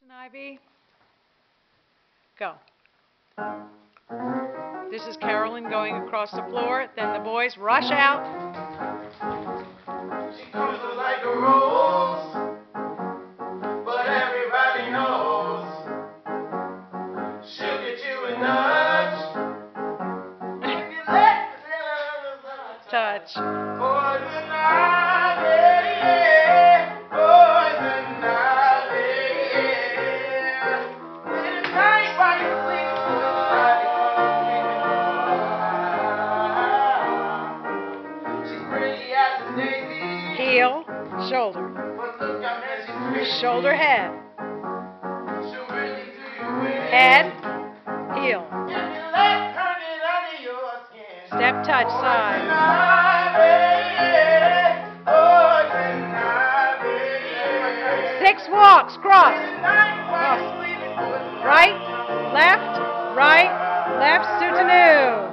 Poison Ivy, go. This is Carolyn going across the floor. Then the boys rush out. She comes like a rose, but everybody knows she'll get you a nudge. If you let the Touch. Poison ivy, yeah. Poison ivy, yeah. Late at night while you're sleeping, she's pretty as a daisy. Heel, shoulder. But look, I bet she's crazy. Shoulder, head. She'll really do you in. Head, heel. If you let her get under your skin. Step, touch, Poison side. ivy, yeah. Poison ivy, yeah. 6 walks, cross. Late at night while you're sleeping, good night. Right, left, right, left, soutenu.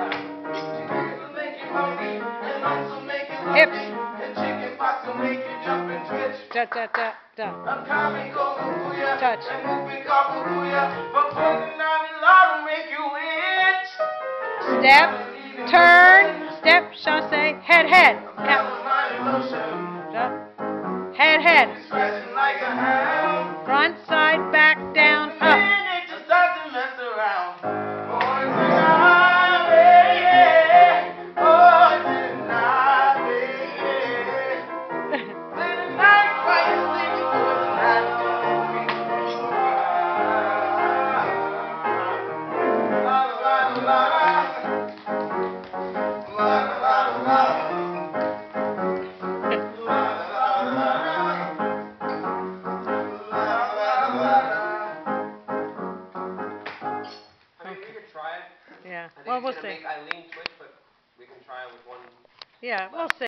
Hips. And chicken pox will make you jump and twitch. Da, da, da, da. A comic booyah. Touch. And whooping booyah. But poison ivy law will make you itch. Step, turn, step, chassé, head, head. Head, head. Scratching like a hound. Front, side, back, down, up. Then it just starts to mess around. Poison ivy, yeah. Poison ivy, yeah. Late at night while you're sleeping, poison ivy. La la la la. La la la la. Yeah, I think well, it's we'll going to see. make Eileen twitch, but we can try it with one. Yeah, we'll see.